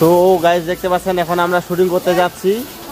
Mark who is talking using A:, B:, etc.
A: তো গাইস দেখতে পাচ্ছেন এখন আমরা শুটিং করতে যাচ্ছি।